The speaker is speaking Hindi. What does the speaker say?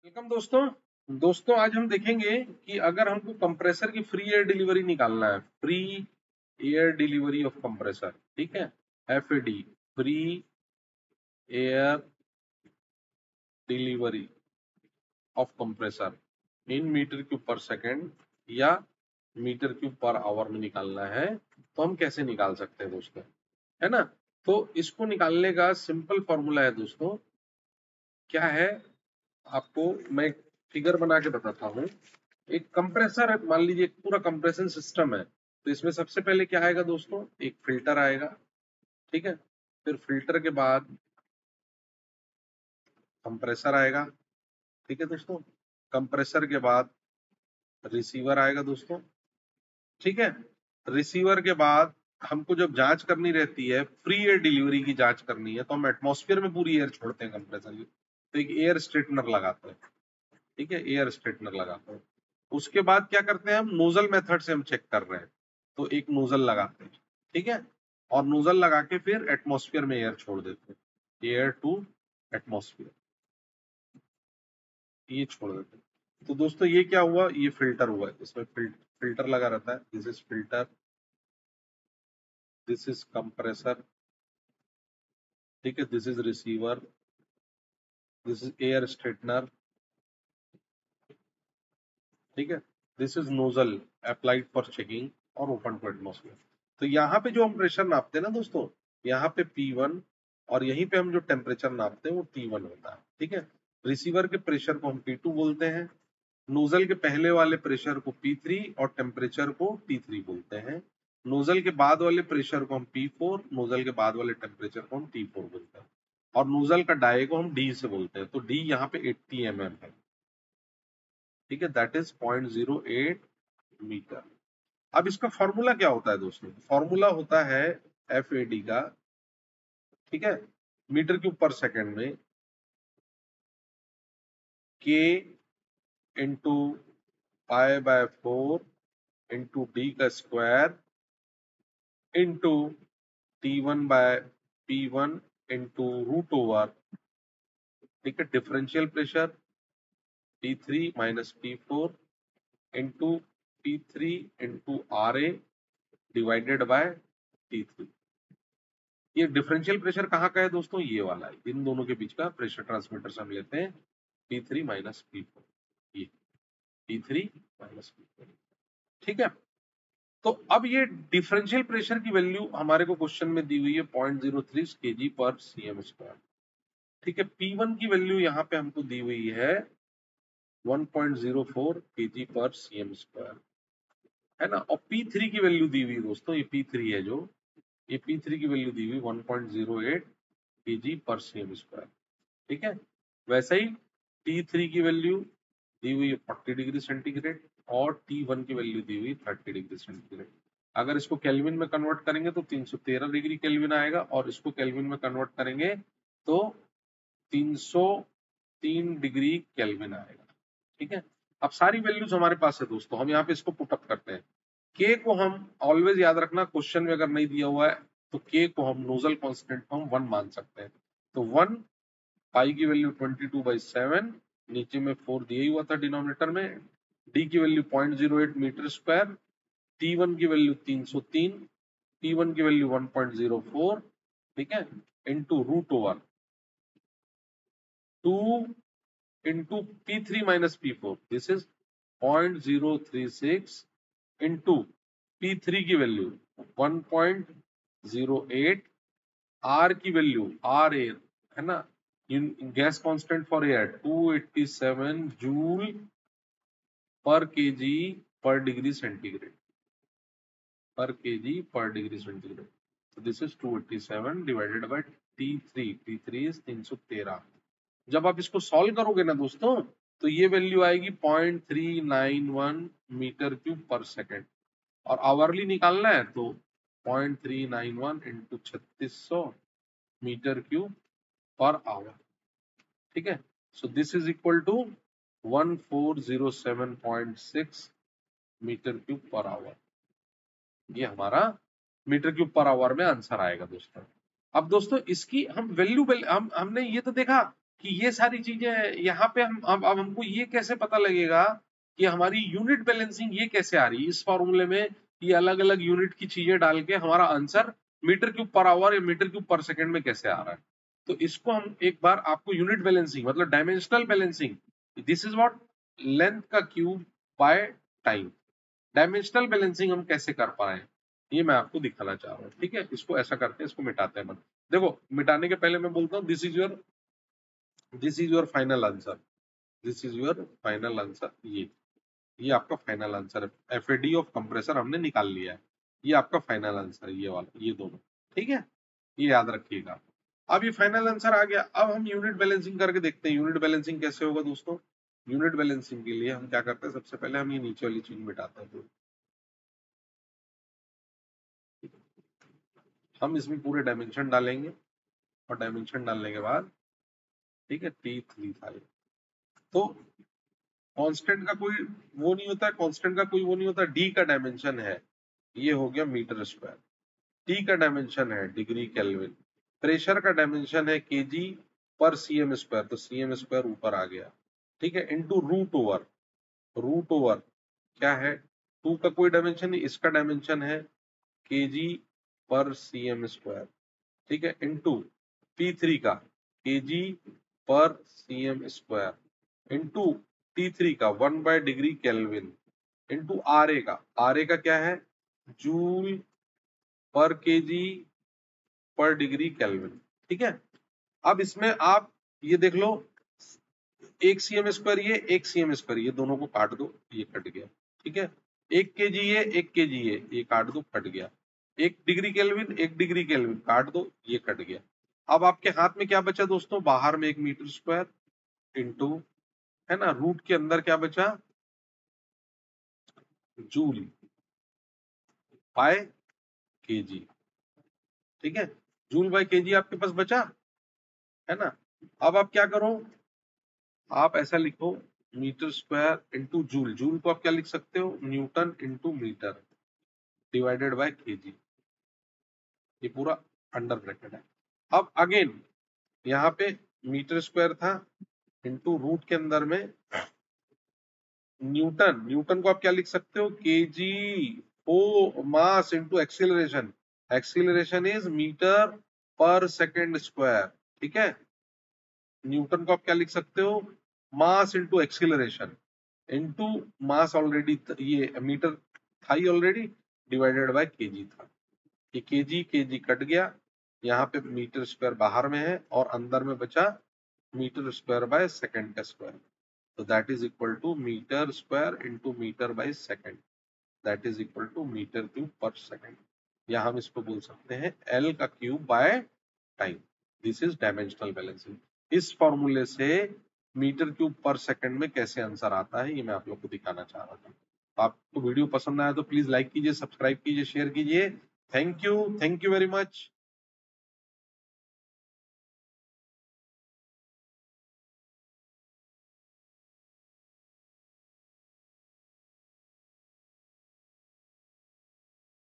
वेलकम दोस्तों। आज हम देखेंगे कि अगर हमको कंप्रेसर की फ्री एयर डिलीवरी निकालना है, free air delivery of compressor, ठीक है, FAD, free air delivery of compressor in metre cube per second या मीटर क्यूब पर आवर में निकालना है, तो हम कैसे निकाल सकते हैं दोस्तों, है ना। तो इसको निकालने का सिंपल फॉर्मूला है दोस्तों, क्या है, आपको मैं फिगर बना के बताता हूँ। एक कंप्रेसर है, मान लीजिए एक पूरा कंप्रेशन सिस्टम है, तो इसमें सबसे पहले क्या आएगा दोस्तों, एक फिल्टर आएगा, ठीक है, फिर फिल्टर के बाद कंप्रेसर आएगा, ठीक है दोस्तों, कंप्रेसर के बाद रिसीवर आएगा दोस्तों, ठीक है। रिसीवर के बाद हमको जब जांच करनी रहती है, फ्री एयर डिलीवरी की जांच करनी है, तो हम एटमॉस्फेयर में पूरी एयर छोड़ते हैं कंप्रेसर की, तो एक एयर स्ट्रेटनर लगाते हैं, ठीक है, एयर स्ट्रेटनर लगाते हैं। उसके बाद क्या करते हैं, हम नोजल मेथड से हम चेक कर रहे हैं, तो एक नोजल लगाते हैं, ठीक है, और नोजल लगा के फिर एटमॉस्फेयर में एयर छोड़ देते हैं, एयर टू एटमॉस्फेयर, ये छोड़ देते हैं। तो दोस्तों ये क्या हुआ, ये फिल्टर हुआ, इसमें फिल्टर लगा रहता है, this is filter, this is compressor, ठीक है, this is receiver, this is air strainer, ठीक है, this is nozzle applied for checking और ओपन टू एटमॉस्फेयर। तो यहाँ पे जो हम प्रेशर नापते हैं ना दोस्तों, यहाँ पे P1 और यहीं पे हम जो टेम्परेचर नापते हैं वो T1 होता है, ठीक है। रिसीवर के प्रेशर को हम P2 बोलते हैं, नोजल के पहले वाले प्रेशर को P3 और टेम्परेचर को T3 बोलते हैं, नोजल के बाद वाले प्रेशर को हम P4, नोजल के बाद वाले टेम्परेचर को हम T4 बोलते हैं, और नोजल का डाई को हम D से बोलते हैं, तो D यहाँ पे 80 mm है, ठीक है, दैट इज 0.08 मीटर। अब इसका फॉर्मूला क्या होता है दोस्तों, फॉर्मूला होता है FAD का, ठीक है, मीटर क्यूब पर सेकेंड में K इंटू π/4 इंटू D का square into T1/P1 into root over, ठीक है, differential pressure P3 minus P4 into P3 into RA divided by T3। ये डिफरेंशियल प्रेशर कहाँ का है दोस्तों, ये वाला है, इन दोनों के बीच का प्रेशर ट्रांसमीटर से हम लेते हैं P3 माइनस P4, ये P3 माइनस P4, ठीक है। तो अब ये डिफरेंशियल प्रेशर की वैल्यू हमारे को क्वेश्चन में दी हुई है 0.03 kg पर cm स्क्वायर, ठीक है। P1 की वैल्यू यहाँ पे हमको दी हुई है 1.04 kg पर cm स्क्वायर, है ना, और P3 की वैल्यू दी हुई दोस्तों, ये P3 है जो, ये P3 की वैल्यू दी हुई 1.08 kg पर cm स्क्वायर, ठीक है। वैसे ही T3 की वैल्यू दी हुई है 40 डिग्री सेंटीग्रेड और T1 की वैल्यू दी हुई 30 डिग्री सेंटीग्रेड। अगर इसको केल्विन में कन्वर्ट करेंगे तो 313 डिग्री केल्विन आएगा, और इसको केल्विन में कन्वर्ट करेंगे तो 303 डिग्री केल्विन आएगा, ठीक है। अब सारी वैल्यूज हमारे पास है दोस्तों, हम यहाँ पे इसको पुटअप करते हैं। K को हम ऑलवेज याद रखना, क्वेश्चन में अगर नहीं दिया हुआ है तो K को हम नोजल कांस्टेंट को हम 1 मान सकते हैं, तो 1, पाई की वैल्यू 22/7, नीचे में 4 दिया ही हुआ था डिनोमिनेटर में, डी की वैल्यू 0.08 मीटर स्क्वायर, T1 की वैल्यू 303, P1 की वैल्यू 1.04, ठीक है, into root over 2 into P3 minus P4, this is 0.036 into P3 की वैल्यू 1.08, R की वैल्यू RA, है ना, gas constant for air 287 joule per kg per degree centigrade, per kg per degree centigrade, तो this is 287 divided by T3 is 313। जब आप इसको सॉल्व करोगे ना दोस्तों, तो ये वैल्यू आएगी 0.391 मीटर क्यूब पर सेकेंड, और आवरली निकालना है तो 0.391 into 3600 metre cube per hour, ठीक है। So this is equal to 1407.6 metre cube per hour, ये हमारा मीटर क्यूब पर आवर में आंसर आएगा दोस्तों। अब दोस्तों इसकी हम वैल्यू हमने ये तो देखा कि ये सारी चीजें यहाँ पे हम अब हमको ये कैसे पता लगेगा कि हमारी यूनिट बैलेंसिंग ये कैसे आ रही है इस फॉर्मूले में, ये अलग अलग यूनिट की चीजें डाल के हमारा answer metre cube per hour या मीटर क्यूब पर सेकंड में कैसे आ रहा है। तो इसको हम एक बार आपको यूनिट बैलेंसिंग मतलब dimensional balancing, this is what length का cube by time, dimensional balancing हम कैसे कर पाए ये मैं आपको दिखाना चाह रहा हूँ। ठीक है, इसको ऐसा करते हैं, इसको मिटाते हैं। देखो मिटाने के पहले मैं बोलता हूँ this is your final answer, this is your final answer. ये आपका फाइनल आंसर है, एफएडी ऑफ कंप्रेसर हमने निकाल लिया है, ये आपका फाइनल आंसर है, ये वाला, ये दोनों। ठीक है, ये याद रखिएगा। अब ये फाइनल आंसर आ गया, अब हम यूनिट बैलेंसिंग करके देखते हैं। यूनिट बैलेंसिंग कैसे होगा दोस्तों? यूनिट बैलेंसिंग के लिए हम क्या करते हैं, सबसे पहले हम ये नीचे वाली चीज मिटाते हैं। हम इसमें पूरे डायमेंशन डालेंगे और डायमेंशन डालने के बाद ठीक है T35, तो कांस्टेंट का कोई वो नहीं होता है, कांस्टेंट का कोई वो नहीं होता। डी का डायमेंशन है, ये हो गया मीटर स्क्वायर। टी का डायमेंशन है डिग्री केल्विन। प्रेशर का डायमेंशन है केजी पर सीएम स्क्वायर, तो सीएम स्क्वायर ऊपर आ गया। ठीक है, इनटू रूट ओवर क्या है, टू का कोई डायमेंशन नहीं, इसका डायमेंशन है केजी पर सीएम स्क्वायर। ठीक है, इनटू T3 का KG per cm square, into T3 का 1 by degree kelvin, into R A का क्या है, joule per kg per degree kelvin. ठीक है, अब इसमें आप ये देख लो, एक सीएम स्क्वायर ये, एक सीएम स्क्वायर ये, दोनों को काट दो, ये कट गया। ठीक है, एक केजी ये, एक केजी ये काट दो, कट गया। एक डिग्री केल्विन, एक डिग्री केल्विन काट दो, ये कट गया। अब आपके हाथ में क्या बचा दोस्तों, बाहर में एक मीटर स्क्वायर इंटू, है ना, रूट के अंदर क्या बचा, जूल बाय केजी। ठीक है, जूल बाय केजी आपके पास बचा, है ना। अब आप क्या करो, आप ऐसा लिखो metre square into joule, joule को आप क्या लिख सकते हो, newton into metre divided by kg, ये पूरा अंडर ब्रैकेट है। अब अगेन यहाँ पे मीटर स्क्वायर था इंटू रूट के अंदर में न्यूटन, न्यूटन को आप क्या लिख सकते हो, kg or mass into acceleration, acceleration is metre per second square. ठीक है, न्यूटन को आप क्या लिख सकते हो, mass into acceleration into mass, already ये मीटर था ही ऑलरेडी, डिवाइडेड बाय केजी था। ये केजी केजी कट गया, यहाँ पे मीटर स्क्वायर बाहर में है और अंदर में बचा मीटर स्क्वायर बाय सेकेंड का स्क्वायर, तो that is equal to metre square into metre by second, that is equal to metre cube per second, या हम इसको बोल सकते हैं एल का cube by time. This is dimensional balancing. इस फॉर्मूले से मीटर क्यूब पर सेकंड में कैसे आंसर आता है ये मैं आप लोग को दिखाना चाह रहा था। आपको वीडियो पसंद आया तो प्लीज लाइक कीजिए, सब्सक्राइब कीजिए, शेयर कीजिए। Thank you very much.